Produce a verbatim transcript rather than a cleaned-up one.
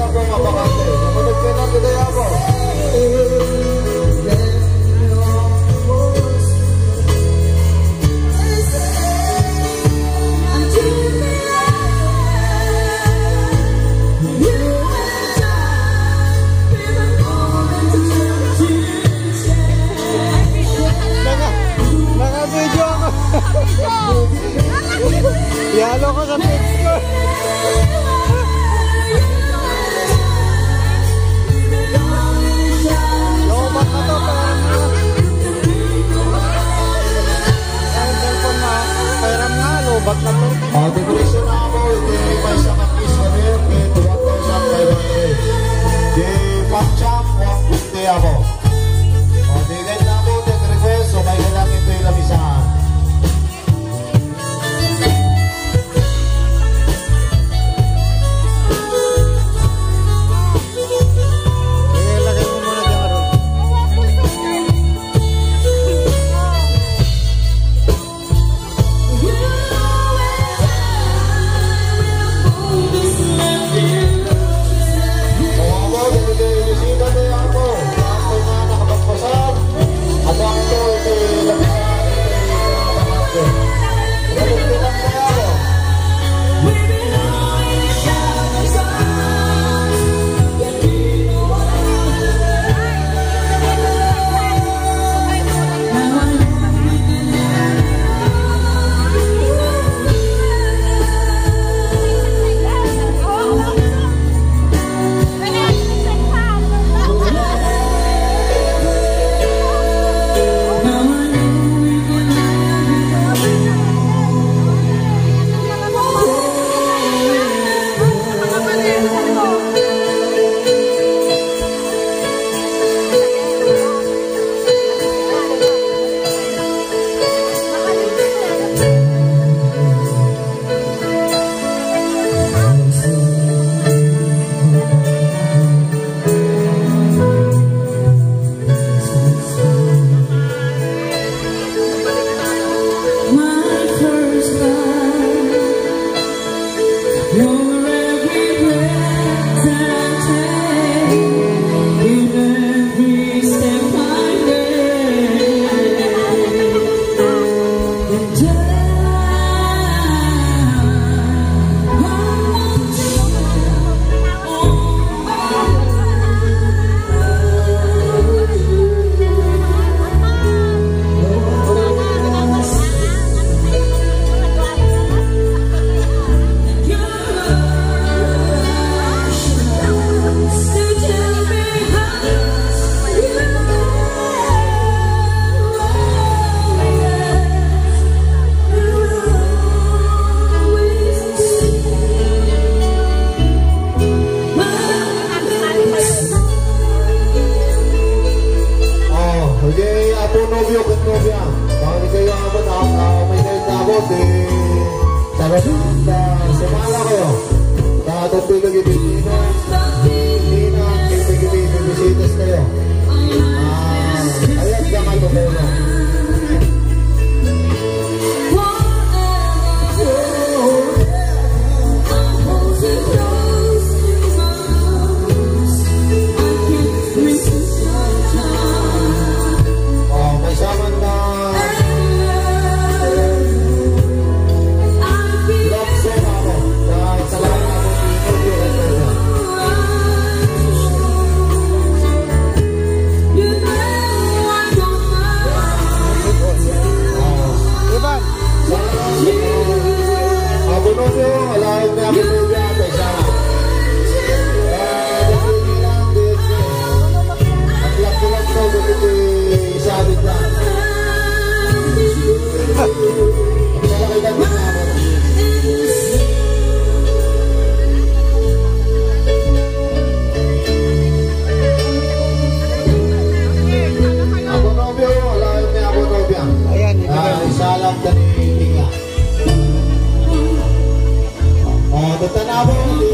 ako mabakante. Namunod ka na kaya mo. Naka-video ako. Yalo ko sa page ko. Lobat na to. Ang cellphone na. Pairam nga, lobat na to. O, decoration na ako. Di may sa kapis na rin. Di tuwag ko sa pwede. Di pang-champ. Di ako. O, di ganyan ako. Di request. So, may ganang ito yung labisahan. Sumala kayo. Tatong pilang ibigino. Hindi na ibigino. Bisitas kayo. Ayan ka kayo muna. Oh, may saman na Salam dari Tinga. Oh, tetap